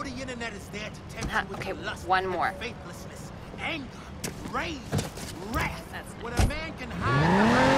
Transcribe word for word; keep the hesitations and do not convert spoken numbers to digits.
know the internet is there to tempt Huh, you with okay, lust one and more. faithlessness, anger, rage, wrath. That's What a man can hide behind